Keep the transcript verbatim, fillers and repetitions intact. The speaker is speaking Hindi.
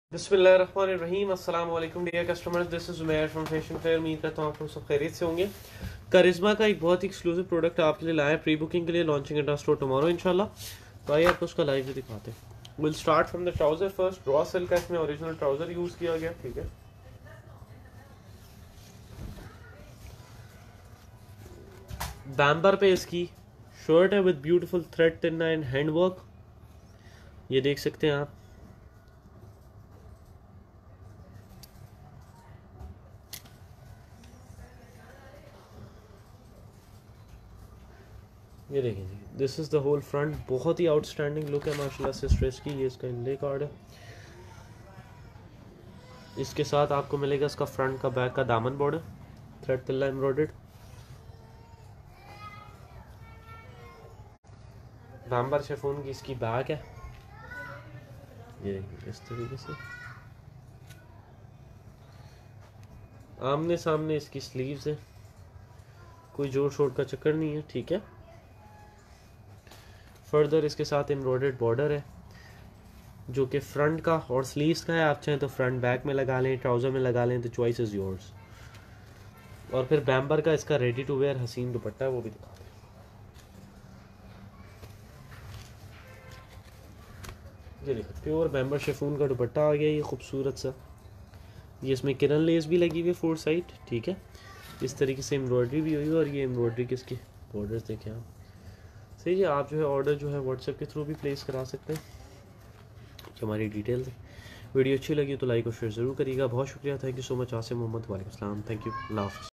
बिस्मिल्लाहिर्रहमानिर्रहीम अस्सलाम वालेकुम dear customers, this is Umair from fashion fair. उम्मीद करता हूँ आप लोग सब खैरियत से होंगे। करिश्मा का एक बहुत ही एक्सक्लूसिव प्रोडक्ट आपके लिए लाया है प्री बुकिंग के लिए, launching at our store tomorrow इंशाल्लाह। तो आइए आपको उसका लाइव भी दिखाते हैं। Will start from the trouser first. Raw silk का इसमें ओरिजिनल ट्राउजर यूज़ किया गया, ठीक है। बैम्बर पे इसकी शर्ट है विद ब्यूटीफुल थ्रेड टिन्ना एंड हैंड वर्क, ये देख सकते हैं आप। ये देखें जी, this is the whole front. बहुत ही आउटस्टैंडिंग लुक है माशाल्लाह से स्ट्रेस की। ये इसका इनले कार्ड है। इसके साथ आपको मिलेगा इसका फ्रंट का बैक का दामन बॉर्डर, थ्रेड तिल्ला एम्ब्रॉयडर्ड। बैम्बर शेफून की इसकी बैक है, ये इस तरीके से। आमने सामने इसकी स्लीव्स है, कोई जोड़ शोड़ का चक्कर नहीं है, ठीक है। फर्दर इसके साथ एम्ब्रॉयडर्ड बॉर्डर है जो कि फ्रंट का और स्लीव्स का है। आप चाहें तो फ्रंट बैक में लगा लें, ट्राउज़र में लगा लें, तो चॉइस इज़ योर्स। और फिर बैम्बर का इसका रेडी टू वेयर हसीन दुपट्टा है, वो भी दिखा दें। ये देखो प्योर बैम्बर शेफून का दुपट्टा आ गया, ये खूबसूरत सा। ये इसमें किरन लेस भी लगी हुई है फोर साइड, ठीक है। इस तरीके से एम्ब्रॉयडरी भी हुई है, और ये एम्ब्रॉयडरी के इसके बॉर्डर्स देखें आप। सही है, आप जो है ऑर्डर जो है व्हाट्सएप के थ्रू भी प्लेस करा सकते हैं। जो हमारी डिटेल्स है। वीडियो अच्छी लगी तो लाइक और शेयर ज़रूर करिएगा। बहुत शुक्रिया, thank you so much. Asim Mohammad, वालेकुम सलाम, थैंक यू, अल्लाह हाफ़िज़।